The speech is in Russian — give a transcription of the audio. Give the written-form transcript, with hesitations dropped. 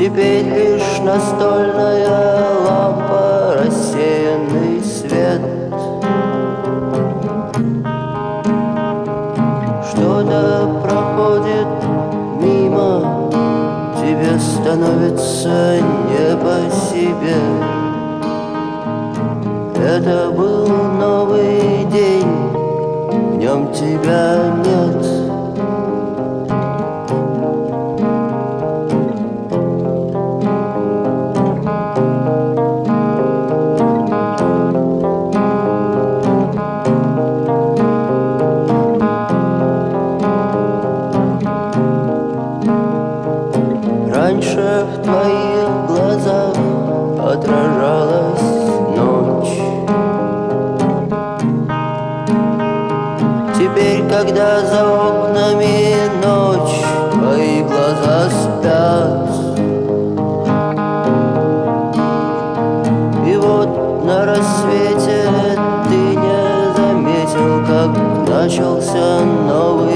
Теперь лишь настольная лампа, рассеянный свет. Что-то проходит мимо, тебе становится не по себе. Это был новый день, в нем тебя нет. Раньше в твоих глазах отражалась ночь. Теперь, когда за окнами ночь, твои глаза спят. И вот на рассвете ты не заметил, как начался новый